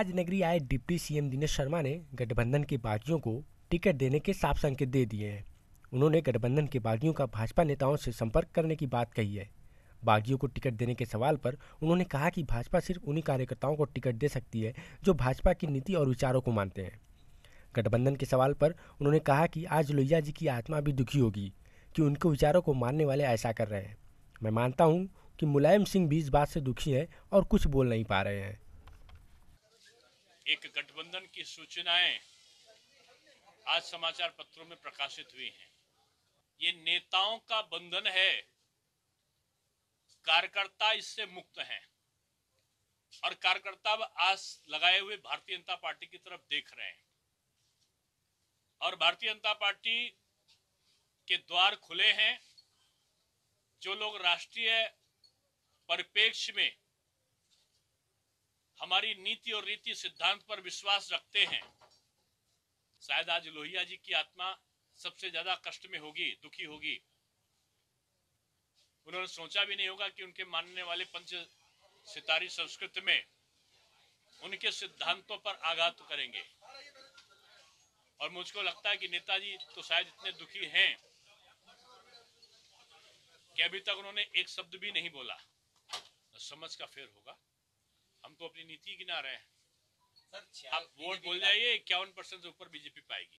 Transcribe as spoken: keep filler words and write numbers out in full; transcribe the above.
राजनगरी आए deputy CM Dinesh Sharma ने गठबंधन के बागियों को टिकट देने के साफ संकेत दे दिए हैं। उन्होंने गठबंधन के बागियों का भाजपा नेताओं से संपर्क करने की बात कही है। बागियों को टिकट देने के सवाल पर उन्होंने कहा कि भाजपा सिर्फ उन्हीं कार्यकर्ताओं को टिकट दे सकती है जो भाजपा की नीति और विचारों को मानते हैं। गठबंधन के सवाल पर उन्होंने कहा कि आज लोहिया जी की आत्मा भी दुखी होगी कि उनके विचारों को मानने वाले ऐसा कर रहे हैं। मैं मानता हूं कि मुलायम सिंह भी इस बात से दुखी हैं और कुछ बोल नहीं पा रहे हैं। एक गठबंधन की सूचनाएं आज समाचार पत्रों में प्रकाशित हुई हैं। ये नेताओं का बंधन है, कार्यकर्ता इससे मुक्त हैं और कार्यकर्ता अब आस लगाए हुए भारतीय जनता पार्टी की तरफ देख रहे हैं और भारतीय जनता पार्टी के द्वार खुले हैं। जो लोग राष्ट्रीय परिप्रेक्ष्य में हमारी नीति और रीति सिद्धांत पर विश्वास रखते हैं, शायद आज लोहिया जी की आत्मा सबसे ज्यादा कष्ट में होगी, दुखी होगी। उन्होंने सोचा भी नहीं होगा कि उनके मानने वाले पंच सितारी संस्कृति में उनके सिद्धांतों पर आघात करेंगे। और मुझको लगता है कि नेताजी तो शायद इतने दुखी हैं कि अभी तक उन्होंने एक शब्द भी नहीं बोला। समझ का फेर होगा, हम तो अपनी नीति गिना रहे हैं। आप वोट बोल जाइए, इक्यावन परसेंट से ऊपर बीजेपी पाएगी।